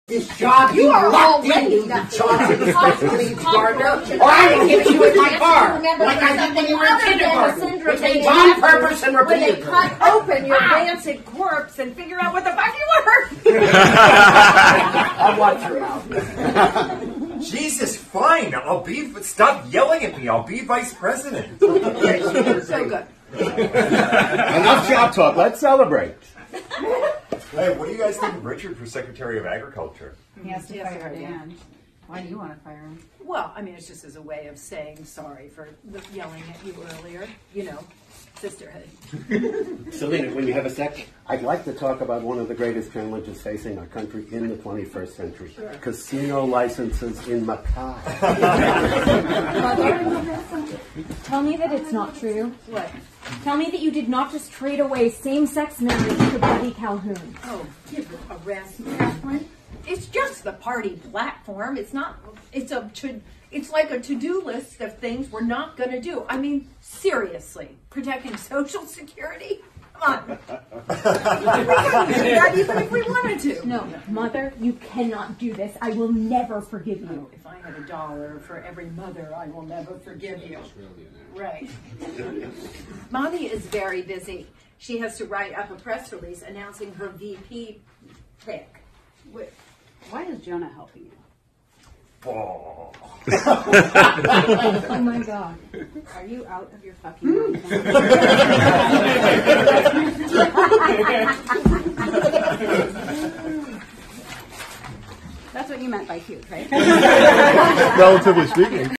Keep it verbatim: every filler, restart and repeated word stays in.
This job you, you are already the Chauncey police partner, or I will hit you with my car, like I did when you were in kindergarten, which means on purpose and repeatedly. When they cut open your rancid corpse and figure out what the fuck you were. I'll watch your mouth. Jesus, fine. I'll be. Stop yelling at me. I'll be vice president. So good. Enough job talk. Let's celebrate. Hey, what do you guys think of Richard for Secretary of Agriculture? He has to fire Dan. Why do you want to fire him? Well, I mean, it's just as a way of saying sorry for the yelling at you earlier. You know, sisterhood. Selena, when you have a sec, I'd like to talk about one of the greatest challenges facing our country in the twenty-first century. Sure. Casino licenses in Macau. Mother, tell me that it's not true. What? Tell me that you did not just trade away same-sex marriage to Buddy Calhoun. Oh, give it a rest, Catherine. It's just the party platform. It's not. It's a. It's like a to-do list of things we're not going to do. I mean, seriously, protecting Social Security. Come on. We couldn't do that even if we wanted to. No, Mother, you cannot do this. I will never forgive you. Oh, if I had a dollar for every mother, I will never forgive you. Right. Mommy is very busy. She has to write up a press release announcing her V P pick. Wait, why is Jonah helping you? Oh. Oh my God. Are you out of your fucking mind? That's what you meant by cute, right? Relatively speaking.